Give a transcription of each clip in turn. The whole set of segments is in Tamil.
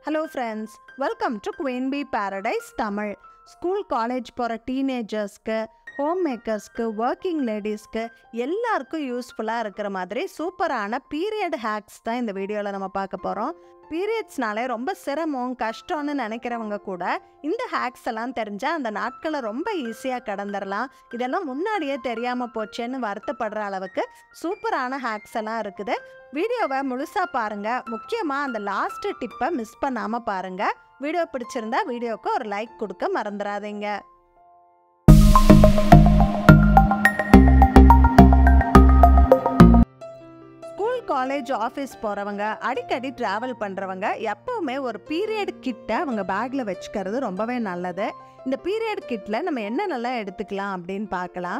Hello friends, welcome to Queen Bee Paradise Tamil. School, college போகிற டீனேஜர்ஸ்க்கு, ஹோம் மேக்கர்ஸ்க்கு, ஒர்க்கிங் லேடிஸ்க்கு எல்லாருக்கும் யூஸ்ஃபுல்லாக இருக்கிற மாதிரி சூப்பரான பீரியட் ஹேக்ஸ் தான் இந்த வீடியோவில் நம்ம பார்க்க போகிறோம். பீரியட்ஸ்னாலே ரொம்ப சிரமம் கஷ்டம்னு நினைக்கிறவங்க கூட இந்த ஹேக்ஸ் எல்லாம் தெரிஞ்சால் அந்த நாட்களை ரொம்ப ஈஸியாக கடந்துடலாம். இதெல்லாம் முன்னாடியே தெரியாமல் போச்சேன்னு வருத்தப்படுற அளவுக்கு சூப்பரான ஹேக்ஸ் எல்லாம் இருக்குது. வீடியோவை முழுசாக பாருங்கள். முக்கியமாக அந்த லாஸ்ட் டிப்பை மிஸ் பண்ணாமல் பாருங்கள். வீடியோ பிடிச்சிருந்தா வீடியோவுக்கு ஒரு லைக் கொடுக்க மறந்துடாதீங்க. ஸ்கூல், காலேஜ், ஆஃபீஸ் போகிறவங்க, அடிக்கடி ட்ராவல் பண்ணுறவங்க எப்போவுமே ஒரு பீரியட் கிட்டை அவங்க பேக்கில் வச்சுக்கிறது ரொம்பவே நல்லது. இந்த பீரியட் கிட்டில் நம்ம என்னென்னலாம் எடுத்துக்கலாம் அப்படின்னு பார்க்கலாம்.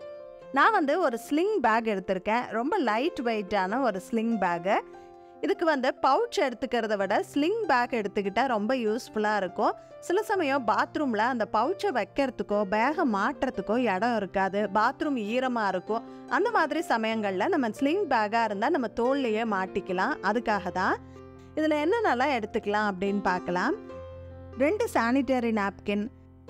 நான் ஒரு ஸ்லிங் பேக் எடுத்திருக்கேன். ரொம்ப லைட் வெயிட்டான ஒரு ஸ்லிங் பேக்கு. இதுக்கு பவுச் எடுத்துக்கிறத விட ஸ்லிங் பேக் எடுத்துக்கிட்டால் ரொம்ப யூஸ்ஃபுல்லாக இருக்கும். சில சமயம் பாத்ரூமில் அந்த பவுச்சை வைக்கிறதுக்கோ பேகை மாட்டுறதுக்கோ இடம் இருக்காது, பாத்ரூம் ஈரமாக இருக்கும். அந்த மாதிரி சமயங்களில் நம்ம ஸ்லிங் பேக்காக இருந்தால் நம்ம தோல்லையே மாட்டிக்கலாம். அதுக்காக தான் இதில் என்னென்னலாம் எடுத்துக்கலாம் அப்படின்னு பார்க்கலாம். 2 சானிட்டரி நாப்கின்,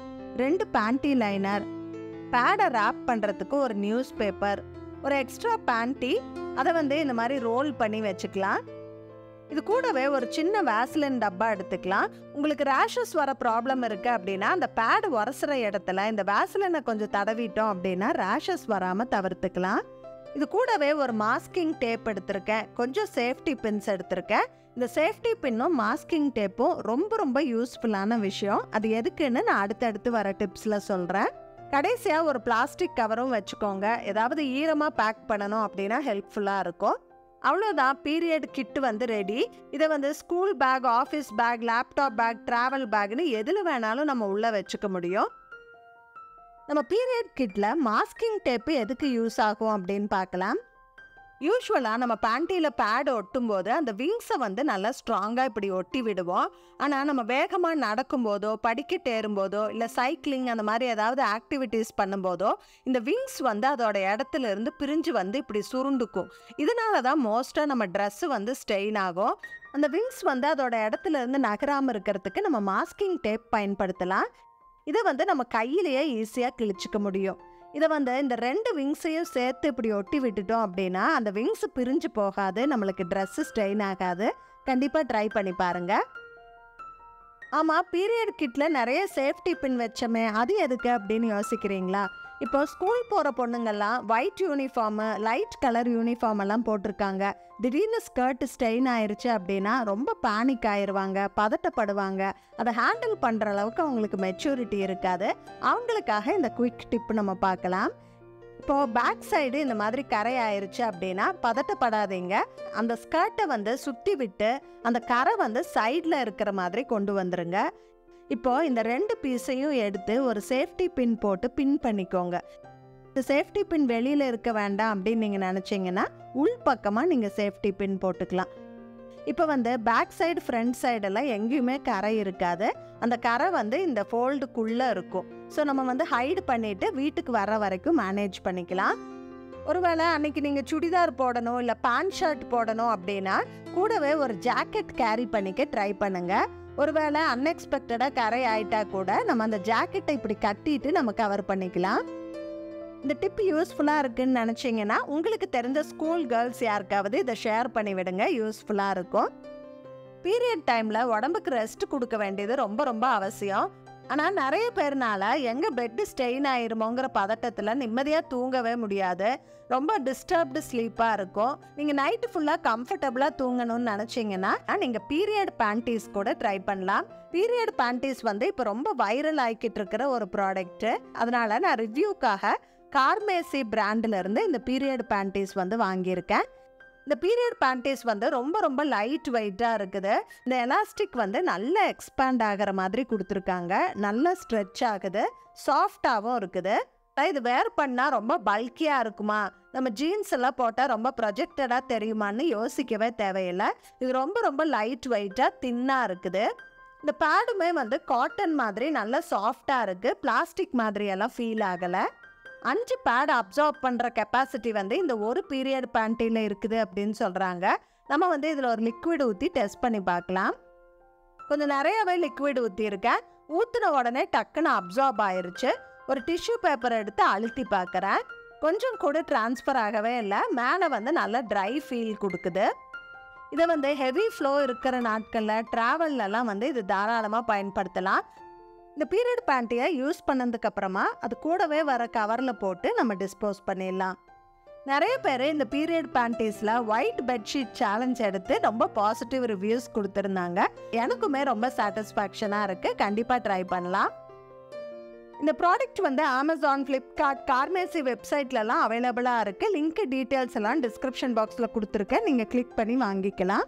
2 பேண்டி லைனர், பேடை ரேப் பண்ணுறதுக்கு ஒரு நியூஸ் பேப்பர், ஒரு எக்ஸ்ட்ரா பேண்டி, அதை இந்த மாதிரி ரோல் பண்ணி வச்சுக்கலாம். இது கூடவே ஒரு சின்ன வேஸ்லின் டப்பா எடுத்துக்கலாம். உங்களுக்கு ரேஷஸ் வர ப்ராப்ளம் இருக்குது அப்படின்னா அந்த பேட் உரசுற இடத்துல இந்த வேஸ்லினை கொஞ்சம் தடவிட்டோம் அப்படின்னா ரேஷஸ் வராமல் தவிர்த்துக்கலாம். இது கூடவே ஒரு மாஸ்கிங் டேப் எடுத்திருக்கேன். கொஞ்சம் சேஃப்டி பின்ஸ் எடுத்திருக்கேன். இந்த சேஃப்டி பின்னும் மாஸ்கிங் டேப்பும் ரொம்ப ரொம்ப யூஸ்ஃபுல்லான விஷயம். அது எதுக்குன்னு நான் அடுத்தடுத்து வர டிப்ஸில் சொல்கிறேன். கடைசியாக ஒரு பிளாஸ்டிக் கவரும் வச்சுக்கோங்க. ஏதாவது ஈரமாக பேக் பண்ணணும் அப்படின்னா ஹெல்ப்ஃபுல்லாக இருக்கும். அவ்வளோதான், பீரியட் கிட்டு ரெடி. இதை school bag, office bag, laptop bag, travel பேக்னு எதில் வேணாலும் நம்ம உள்ளே வச்சுக்க முடியும். நம்ம பீரியட் கிட்டில் மாஸ்கிங் டேப்பு எதுக்கு யூஸ் ஆகும் அப்படின்னு பார்க்கலாம். யூஸ்வலாக நம்ம பேண்டியில் பேட் ஒட்டும் போது அந்த விங்ஸை நல்லா ஸ்ட்ராங்காக இப்படி ஒட்டி விடுவோம். ஆனால் நம்ம வேகமாக நடக்கும்போதோ, படிக்கட்டு ஏறும்போதோ, இல்லை சைக்கிளிங் அந்த மாதிரி ஏதாவது ஆக்டிவிட்டீஸ் பண்ணும்போதோ இந்த விங்ஸ் அதோட இடத்துல இருந்து பிரிஞ்சு இப்படி சுருண்டுக்கும். இதனால தான் மோஸ்ட்டாக நம்ம ட்ரெஸ்ஸு ஸ்டெயின் ஆகும். அந்த விங்ஸ் அதோட இடத்துல இருந்து நகராமல் இருக்கிறதுக்கு நம்ம மாஸ்கிங் டேப் பயன்படுத்தலாம். இதை நம்ம கையிலேயே ஈஸியாக கிழிச்சிக்க முடியும். இதை இந்த 2 விங்ஸையும் சேர்த்து இப்படி ஒட்டி விட்டுட்டோம் அப்படின்னா அந்த விங்ஸ் பிரிஞ்சு போகாது, நம்மளுக்கு ட்ரெஸ்ஸு ஸ்டெயின் ஆகாது. கண்டிப்பாக ட்ரை பண்ணி பாருங்கள். ஆமாம், பீரியட் கிட்டில் நிறைய சேஃப்டி பின் வச்சோமே, அது எதுக்கு அப்படின்னு யோசிக்கிறீங்களா? இப்போ ஸ்கூல் போகிற பொண்ணுங்கள்லாம் white uniform, light colour uniform எல்லாம் போட்டிருக்காங்க. திடீர்னு ஸ்கர்ட் ஸ்டெயின் ஆயிடுச்சு அப்படின்னா ரொம்ப பேனிக் ஆயிடுவாங்க, பதட்டப்படுவாங்க. அதை ஹேண்டில் பண்ணுற அளவுக்கு அவங்களுக்கு மெச்சூரிட்டி இருக்காது. அவங்களுக்காக இந்த குவிக் டிப் நம்ம பார்க்கலாம். இப்போது பேக் சைடு இந்த மாதிரி கரை ஆயிடுச்சு அப்படின்னா பதட்டப்படாதீங்க. அந்த ஸ்கர்ட்டை சுற்றி விட்டு அந்த கரை சைடில் இருக்கிற மாதிரி கொண்டு வந்துருங்க. இப்போது இந்த 2 பீஸையும் எடுத்து ஒரு சேஃப்டி பின் போட்டு பின் பண்ணிக்கோங்க. இந்த சேஃப்டி பின் வெளியில் இருக்க வேண்டாம் அப்படின்னு நீங்கள் நினச்சிங்கன்னா உள் பக்கமாக நீங்கள் சேஃப்டி பின் போட்டுக்கலாம். இப்போ பேக் சைடு, ஃப்ரண்ட் சைடெல்லாம் எங்கேயுமே கரை இருக்காது. அந்த கரை இந்த ஃபோல்டுக்குள்ளே இருக்கும். ஸோ நம்ம ஹைடு பண்ணிவிட்டு வீட்டுக்கு வர வரைக்கும் மேனேஜ் பண்ணிக்கலாம். ஒருவேளை அன்றைக்கி நீங்கள் சுடிதார் போடணும், இல்லை பேண்ட் ஷர்ட் போடணும் அப்படின்னா கூடவே ஒரு ஜாக்கெட் கேரி பண்ணிக்க ட்ரை பண்ணுங்கள். ஒருவேளை அன்எக்ஸ்பெக்டடாக கரை ஆகிட்டா கூட நம்ம அந்த ஜாக்கெட்டை இப்படி கட்டிட்டு நம்ம கவர் பண்ணிக்கலாம். இந்த டிப் யூஸ்ஃபுல்லாக இருக்குன்னு நினச்சிங்கன்னா உங்களுக்கு தெரிஞ்ச ஸ்கூல் கேர்ள்ஸ் யாருக்காவது இதை ஷேர் பண்ணி விடுங்க, யூஸ்ஃபுல்லாக இருக்கும். பீரியட் டைமில் உடம்புக்கு ரெஸ்ட் கொடுக்க வேண்டியது ரொம்ப ரொம்ப அவசியம். ஆனால் நிறைய பேர்னால எங்கே பெட்டு ஸ்டெயின் ஆயிருமோங்கிற பதட்டத்தில் நிம்மதியாக தூங்கவே முடியாது. ரொம்ப டிஸ்டர்ப்டு ஸ்லீப்பாக இருக்கும். நீங்கள் நைட்டு ஃபுல்லாக கம்ஃபர்டபுளாக தூங்கணும்னு நினச்சிங்கன்னா நீங்கள் பீரியட் பேண்டீஸ் கூட ட்ரை பண்ணலாம். பீரியட் பேண்டீஸ் இப்போ ரொம்ப வைரல் ஆகிக்கிட்டு இருக்கிற ஒரு ப்ராடக்ட்டு. அதனால் நான் ரிவ்யூக்காக கார்மேசி பிராண்டிலிருந்து இந்த பீரியட் பேண்டீஸ் வாங்கியிருக்கேன். இந்த பீரியட் பேண்டீஸ் ரொம்ப ரொம்ப லைட் வெயிட்டாக இருக்குது. இந்த எலாஸ்டிக் நல்லா எக்ஸ்பேண்ட் ஆகிற மாதிரி கொடுத்துருக்காங்க. நல்லா ஸ்ட்ரெச் ஆகுது, சாஃப்டாகவும் இருக்குது. இது வேர் பண்ணால் ரொம்ப பல்கியாக இருக்குமா, நம்ம ஜீன்ஸ் எல்லாம் போட்டால் ரொம்ப ப்ரொஜெக்டடாக தெரியுமான்னு யோசிக்கவே தேவையில்லை. இது ரொம்ப ரொம்ப லைட் வெயிட்டாக தின்னாக இருக்குது. இந்த பேடுமே காட்டன் மாதிரி நல்லா சாஃப்டாக இருக்குது. பிளாஸ்டிக் மாதிரியெல்லாம் ஃபீல் ஆகலை. 5 பேட் அப்சார்ப் பண்ணுற கெப்பாசிட்டி இந்த ஒரு பீரியட் பேண்டியில் இருக்குது அப்படின்னு சொல்கிறாங்க. நம்ம இதில் ஒரு லிக்விட் ஊற்றி டெஸ்ட் பண்ணி பார்க்கலாம். கொஞ்சம் நிறையவே லிக்விட் ஊற்றிருக்கேன். ஊற்றின உடனே டக்குன்னு அப்சார்ப் ஆயிருச்சு. ஒரு டிஷ்யூ பேப்பர் எடுத்து அழுத்தி பார்க்குறேன். கொஞ்சம் கூட டிரான்ஸ்ஃபர் ஆகவே இல்லை. மேலே வந்து நல்லா ட்ரை ஃபீல் கொடுக்குது. இதை வந்து ஹெவி ஃப்ளோ இருக்கிற நாட்களில் ட்ராவல்லலாம் வந்து இது தாராளமாக பயன்படுத்தலாம். இந்த பீரியட் பேண்ட்டியை யூஸ் பண்ணதுக்கப்புறமா அது கூடவே வர கவரில் போட்டு நம்ம டிஸ்போஸ் பண்ணிடலாம். நிறைய பேர் இந்த பீரியட் பேண்டீஸில் ஒயிட் பெட்ஷீட் சேலஞ்ச் எடுத்து ரொம்ப பாசிட்டிவ் ரிவ்யூஸ் கொடுத்துருந்தாங்க. எனக்குமே ரொம்ப சாட்டிஸ்ஃபேக்ஷனாக இருக்குது. கண்டிப்பாக ட்ரை பண்ணலாம். இந்த ப்ராடக்ட் வந்து அமேசான், ஃப்ளிப்கார்ட், கார்மேசி வெப்சைட்லலாம் அவைலபிளாக இருக்குது. லிங்க் டீட்டெயில்ஸ் எல்லாம் டிஸ்கிரிப்ஷன் பாக்ஸில் கொடுத்துருக்கேன். நீங்கள் கிளிக் பண்ணி வாங்கிக்கலாம்.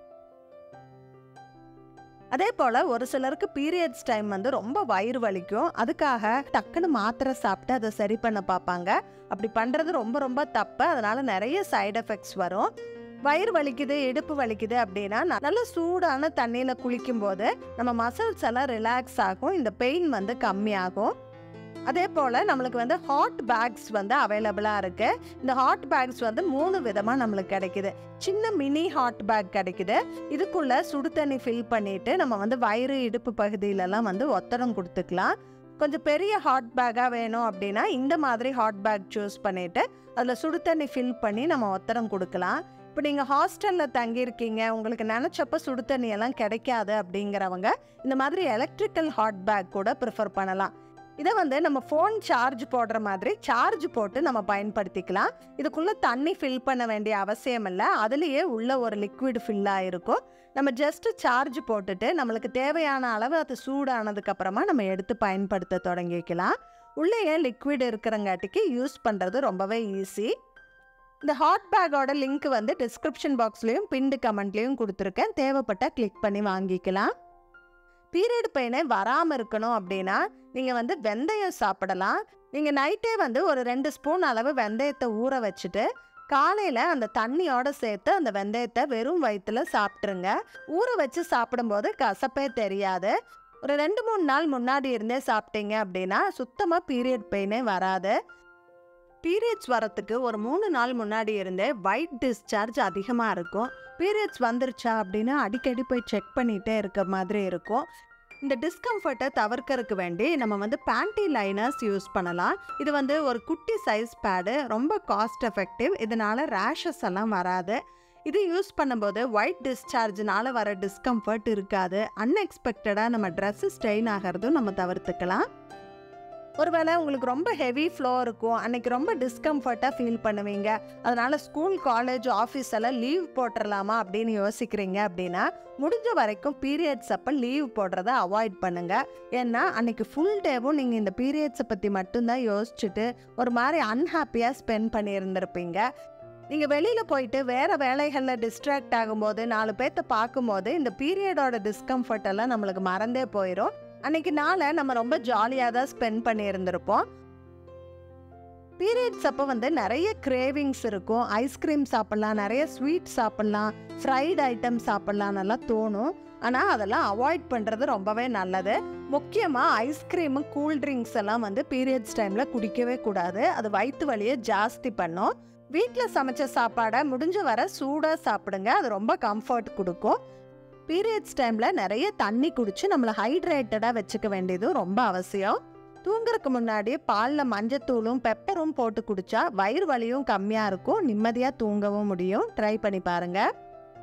அதே போல் ஒரு சிலருக்கு பீரியட்ஸ் டைம் வந்து ரொம்ப வயிறு வலிக்கும். அதுக்காக டக்குன்னு மாத்திரை சாப்பிட்டு அதை சரி பண்ண பார்ப்பாங்க. அப்படி பண்ணுறது ரொம்ப ரொம்ப தப்பு. அதனால் நிறைய சைடு எஃபெக்ட்ஸ் வரும். வயிறு வலிக்குது, இடுப்பு வலிக்குது அப்படின்னா நல்ல சூடான தண்ணியில் குளிக்கும் போது நம்ம மசில்ஸ் எல்லாம் ரிலாக்ஸ் ஆகும். இந்த பெயின் வந்து கம்மியாகும். அதே போல் நம்மளுக்கு வந்து ஹாட் பேக்ஸ் வந்து அவைலபிளாக இருக்குது. இந்த ஹாட் பேக்ஸ் வந்து 3 விதமாக நம்மளுக்கு கிடைக்குது. சின்ன மினி ஹாட் பேக் கிடைக்குது. இதுக்குள்ளே சுடு தண்ணி ஃபில் பண்ணிவிட்டு நம்ம வந்து வயிறு, இடுப்பு பகுதியிலலாம் வந்து ஒத்தடம் கொடுத்துக்கலாம். கொஞ்சம் பெரிய ஹாட் பேக்காக வேணும் அப்படின்னா இந்த மாதிரி ஹாட் பேக் சூஸ் பண்ணிவிட்டு அதில் சுடு தண்ணி ஃபில் பண்ணி நம்ம ஒத்தடம் கொடுக்கலாம். இப்போ நீங்கள் ஹாஸ்டலில் தங்கியிருக்கீங்க, உங்களுக்கு நினச்சப்போ சுடு தண்ணியெல்லாம் கிடைக்காது அப்படிங்கிறவங்க இந்த மாதிரி எலக்ட்ரிக்கல் ஹாட் பேக் கூட ப்ரிஃபர் பண்ணலாம். இதை வந்து நம்ம ஃபோன் சார்ஜ் போடுற மாதிரி சார்ஜ் போட்டு நம்ம பயன்படுத்திக்கலாம். இதுக்குள்ளே தண்ணி ஃபில் பண்ண வேண்டிய அவசியம் இல்லை. அதுலேயே உள்ள ஒரு லிக்விட் ஃபில்லாக இருக்கும். நம்ம ஜஸ்ட்டு சார்ஜ் போட்டுட்டு நம்மளுக்கு தேவையான அளவு அது சூடானதுக்கப்புறமா நம்ம எடுத்து பயன்படுத்த தொடங்கிக்கலாம். உள்ளேயே லிக்விட் இருக்கிறங்காட்டிக்கு யூஸ் பண்ணுறது ரொம்பவே ஈஸி. இந்த ஹாட் பேக்கோட லிங்க் வந்து டிஸ்கிரிப்ஷன் பாக்ஸ்லேயும் பின்டு கமெண்ட்லேயும் கொடுத்துருக்கேன். தேவைப்பட்ட கிளிக் பண்ணி வாங்கிக்கலாம். பீரியட் பெயினே வராமல் இருக்கணும் அப்படின்னா நீங்கள் வந்து வெந்தயம் சாப்பிடலாம். நீங்கள் நைட்டே வந்து ஒரு 2 ஸ்பூன் அளவு வெந்தயத்தை ஊற வச்சுட்டு காலையில் அந்த தண்ணியோடு சேர்த்து அந்த வெந்தயத்தை வெறும் வயிற்றில் சாப்பிட்ருங்க. ஊற வச்சு சாப்பிடும்போது கசப்பே தெரியாது. ஒரு 2-3 நாள் முன்னாடி இருந்தே சாப்பிட்டீங்க அப்படின்னா சுத்தமாக பீரியட் பெயினே வராது. பீரியட்ஸ் வரத்துக்கு ஒரு 3 நாள் முன்னாடி இருந்தே ஒயிட் டிஸ்சார்ஜ் அதிகமாக இருக்கும். பீரியட்ஸ் வந்துருச்சா அப்படின்னு அடிக்கடி போய் செக் பண்ணிகிட்டே இருக்க மாதிரி இருக்கும். இந்த டிஸ்கம்ஃபர்ட்டை தவிர்க்கறதுக்கு வேண்டி நம்ம வந்து பேண்டி லைனர்ஸ் யூஸ் பண்ணலாம். இது வந்து ஒரு குட்டி சைஸ் பேடு, ரொம்ப காஸ்ட் எஃபெக்டிவ். இதனால் ரேஷஸ் எல்லாம் வராது. இது யூஸ் பண்ணும்போது ஒயிட் டிஸ்சார்ஜ்னால வர டிஸ்கம்ஃபர்ட் இருக்காது. அன்எக்ஸ்பெக்டடாக நம்ம ட்ரெஸ்ஸு ஸ்ட்ரெயின் ஆகிறதும் நம்ம தவிர்த்துக்கலாம். ஒருவேளை உங்களுக்கு ரொம்ப ஹெவி ஃப்ளோ இருக்கும், அன்றைக்கி ரொம்ப டிஸ்கம்ஃபர்ட்டாக ஃபீல் பண்ணுவீங்க, அதனால் ஸ்கூல், காலேஜ், ஆஃபீஸ் எல்லாம் லீவ் போட்டுடலாமா அப்படின்னு யோசிக்கிறீங்க அப்படின்னா முடிஞ்ச வரைக்கும் பீரியட்ஸ் அப்போ லீவ் போடுறத அவாய்ட் பண்ணுங்கள். ஏன்னா அன்றைக்கி ஃபுல் டேவும் நீங்கள் இந்த பீரியட்ஸை பற்றி மட்டும்தான் யோசிச்சுட்டு ஒரு மாதிரி அன்ஹாப்பியாக ஸ்பெண்ட் பண்ணியிருந்திருப்பீங்க. நீங்கள் வெளியில் போயிட்டு வேறு வேலைகளில் டிஸ்ட்ராக்ட் ஆகும்போது 4 பேர்த்த பார்க்கும்போது இந்த பீரியடோட டிஸ்கம்ஃபர்ட் எல்லாம் நம்மளுக்கு மறந்தே போயிடும். அன்னைக்கு நாளை நம்ம ரொம்ப ஜாலியாக தான் ஸ்பெண்ட் பண்ணியிருந்திருப்போம். பீரியட்ஸ் அப்போ வந்து நிறைய கிரேவிங்ஸ் இருக்கும். ஐஸ்கிரீம் சாப்பிட்லாம், நிறைய ஸ்வீட் சாப்பிட்லாம், ஃப்ரைட் ஐட்டம் சாப்பிட்லான்னு தோணும். ஆனால் அதெல்லாம் அவாய்ட் பண்ணுறது ரொம்பவே நல்லது. முக்கியமாக ஐஸ்கிரீமு, கூல்ட்ரிங்க்ஸ் எல்லாம் வந்து பீரியட்ஸ் டைமில் குடிக்கவே கூடாது. அது வயிற்று வலியை ஜாஸ்தி பண்ணும். வீட்டில் சமைச்ச சாப்பாடை முடிஞ்ச வர சூடாக சாப்பிடுங்க. அது ரொம்ப கம்ஃபர்ட் கொடுக்கும். பீரியட்ஸ் டைமில் நிறைய தண்ணி குடிச்சு நம்மளை ஹைட்ரேட்டடாக வச்சுக்க வேண்டியதும் ரொம்ப அவசியம். தூங்குறதுக்கு முன்னாடி பாலில் மஞ்சத்தூளும் பெப்பரும் போட்டு குடித்தா வயிறு வலியும் கம்மியாக இருக்கும், நிம்மதியாக தூங்கவும் முடியும். ட்ரை பண்ணி பாருங்கள்.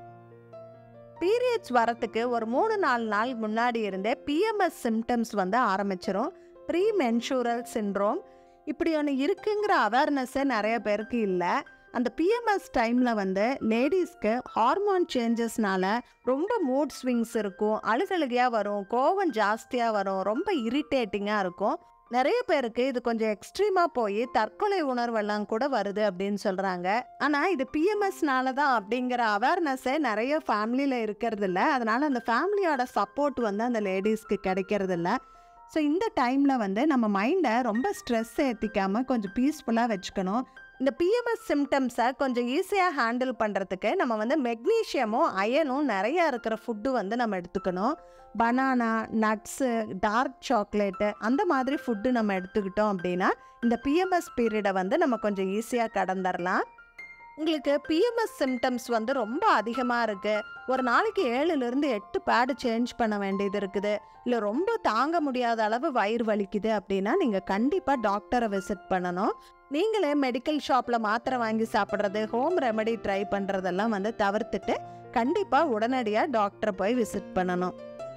பீரியட்ஸ் வரத்துக்கு ஒரு 3-4 நாள் முன்னாடி இருந்தே பிஎம்எஸ் சிம்டம்ஸ் வந்து ஆரம்பிச்சிடும். ப்ரீ மென்சூரல் சிண்ட்ரோம் இப்படி ஒன்று இருக்குங்கிற அவேர்னஸே நிறைய பேருக்கு இல்லை. அந்த பிஎம்எஸ் டைமில் வந்து லேடிஸ்க்கு ஹார்மோன் சேஞ்சஸ்னால ரொம்ப மூட் ஸ்விங்ஸ் இருக்கும், அழுகழுகையாக வரும், கோவம் ஜாஸ்தியாக வரும், ரொம்ப இரிட்டேட்டிங்காக இருக்கும். நிறைய பேருக்கு இது கொஞ்சம் எக்ஸ்ட்ரீமாக போய் தற்கொலை உணர்வெல்லாம் கூட வருது அப்படின்னு சொல்கிறாங்க. ஆனால் இது பிஎம்எஸ்னால தான் அப்படிங்கிற அவேர்னஸே நிறைய ஃபேமிலியில் இருக்கிறதில்ல. அதனால் அந்த ஃபேமிலியோட சப்போர்ட் வந்து அந்த லேடிஸ்க்கு கிடைக்கிறதில்ல. ஸோ இந்த டைமில் வந்து நம்ம மைண்டை ரொம்ப ஸ்ட்ரெஸ் ஏற்றிக்காமல் கொஞ்சம் பீஸ்ஃபுல்லாக வச்சுக்கணும். இந்த பிஎம்எஸ் சிம்டம்ஸை கொஞ்சம் ஈஸியாக ஹேண்டில் பண்ணுறதுக்கு நம்ம வந்து மெக்னீஷியமும் அயனும் நிறையா இருக்கிற ஃபுட்டு வந்து நம்ம எடுத்துக்கணும். பனானா, நட்ஸு, டார்க் சாக்லேட்டு அந்த மாதிரி ஃபுட்டு நம்ம எடுத்துக்கிட்டோம் அப்படின்னா இந்த பிஎம்எஸ் பீரியடை வந்து நம்ம கொஞ்சம் ஈஸியாக கடந்துடலாம். உங்களுக்கு PMS சிம்டம்ஸ் வந்து ரொம்ப அதிகமாக இருக்குது, ஒரு நாளைக்கு 7லிருந்து 8 பேடு சேஞ்ச் பண்ண வேண்டியது இருக்குது, இல்லை ரொம்ப தாங்க முடியாத அளவு வயிறு வலிக்குது அப்படின்னா நீங்கள் கண்டிப்பாக டாக்டரை விசிட் பண்ணணும். நீங்களே மெடிக்கல் ஷாப்பில் மாத்திரை வாங்கி சாப்பிட்றது, ஹோம் ரெமெடி ட்ரை பண்ணுறதெல்லாம் வந்து தவிர்த்துட்டு கண்டிப்பாக உடனடியாக டாக்டரை போய் விசிட் பண்ணணும்.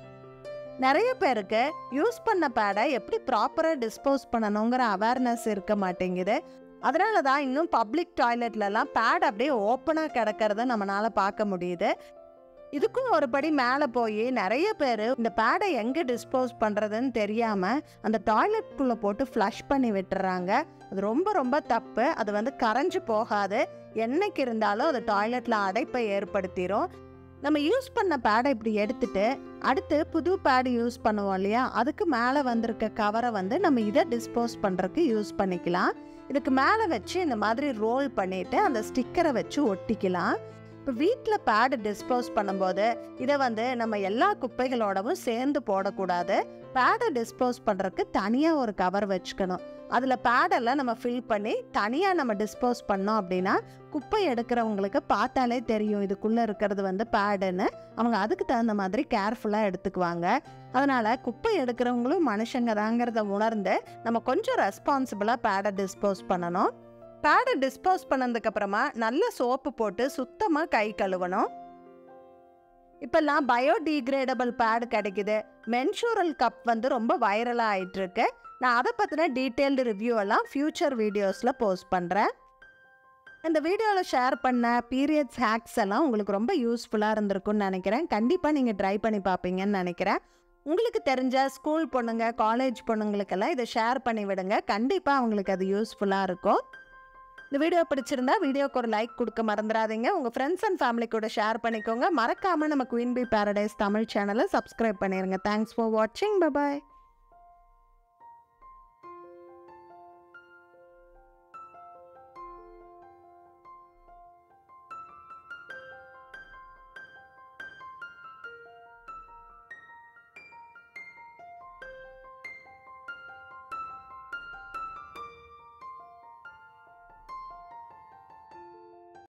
நிறைய பேருக்கு யூஸ் பண்ண பேடை எப்படி ப்ராப்பராக டிஸ்போஸ் பண்ணணுங்கிற அவேர்னஸ் இருக்க மாட்டேங்குது. அதனால தான் இன்னும் பப்ளிக் டாய்லெட்லலாம் பேட் அப்படியே ஓப்பனாக கிடக்கிறத நம்மளால் பார்க்க முடியுது. இதுக்கும் ஒரு படி மேலே போய் நிறைய பேர் இந்த பேடை எங்கே டிஸ்போஸ் பண்ணுறதுன்னு தெரியாமல் அந்த டாய்லெட்குள்ளே போட்டு ஃப்ளஷ் பண்ணி விட்டுறாங்க. அது ரொம்ப ரொம்ப தப்பு. அது வந்து கரைஞ்சு போகாது, என்னைக்கு இருந்தாலும் அது டாய்லெட்டில் அடைப்பை ஏற்படுத்திடும். நம்ம யூஸ் பண்ண பேடை இப்படி எடுத்துட்டு அடுத்து புது பேடு யூஸ் பண்ணுவோம் இல்லையா, அதுக்கு மேலே வந்திருக்க கவரை வந்து நம்ம இதை டிஸ்போஸ் பண்ணுறதுக்கு யூஸ் பண்ணிக்கலாம். இதுக்கு மேலே வச்சு இந்த மாதிரி ரோல் பண்ணிவிட்டு அந்த ஸ்டிக்கரை வச்சு ஒட்டிக்கலாம். இப்போ வீட்டில் பேடு டிஸ்போஸ் பண்ணும்போது இதை வந்து நம்ம எல்லா குப்பைகளோடவும் சேர்ந்து போடக்கூடாது. பேடை டிஸ்போஸ் பண்ணுறதுக்கு தனியாக ஒரு கவர் வச்சுக்கணும். அதில் பேடெல்லாம் நம்ம ஃபில் பண்ணி தனியாக நம்ம டிஸ்போஸ் பண்ணோம் அப்படின்னா குப்பை எடுக்கிறவங்களுக்கு பார்த்தாலே தெரியும் இதுக்குள்ளே இருக்கிறது வந்து பேடுன்னு. அவங்க அதுக்கு தகுந்த மாதிரி கேர்ஃபுல்லாக எடுத்துக்குவாங்க. அதனால் குப்பை எடுக்கிறவங்களும் மனுஷங்க தாங்கிறத உணர்ந்து நம்ம கொஞ்சம் ரெஸ்பான்சிபிளாக பேடை டிஸ்போஸ் பண்ணணும். பேடை டிஸ்போஸ் பண்ணதுக்கப்புறமா நல்ல சோப்பு போட்டு சுத்தமாக கை கழுவணும். இப்போல்லாம் பயோடிகிரேடபிள் பேடு கிடைக்குது. மென்சூரல் கப் வந்து ரொம்ப வைரலாக ஆகிட்டுருக்கு. நான் அதை பற்றின டீட்டெயில்டு ரிவ்யூ எல்லாம் ஃப்யூச்சர் வீடியோஸில் போஸ்ட் பண்ணுறேன். இந்த வீடியோவில் ஷேர் பண்ண பீரியட்ஸ் ஹேக்ஸ் எல்லாம் உங்களுக்கு ரொம்ப யூஸ்ஃபுல்லாக இருந்திருக்குன்னு நினைக்கிறேன். கண்டிப்பாக நீங்கள் ட்ரை பண்ணி பார்ப்பீங்கன்னு நினைக்கிறேன். உங்களுக்கு தெரிஞ்ச ஸ்கூல் பொண்ணுங்க, காலேஜ் பொண்ணுங்களுக்கெல்லாம் இதை ஷேர் பண்ணி விடுங்க. கண்டிப்பாக அவங்களுக்கு அது யூஸ்ஃபுல்லாக இருக்கும். இந்த வீடியோ பிடிச்சிருந்தா வீடியோக்கு ஒரு லைக் கொடுக்க மறந்துடாதீங்க. உங்கள் ஃப்ரெண்ட்ஸ் அண்ட் ஃபேமிலி கூட ஷேர் பண்ணிக்கோங்க. மறக்காமல் நம்ம குயின் பி பேரடைஸ் தமிழ் சேனலை சப்ஸ்கிரைப் பண்ணிடுங்க. தேங்க்ஸ் ஃபார் வாட்சிங். பை பாய்.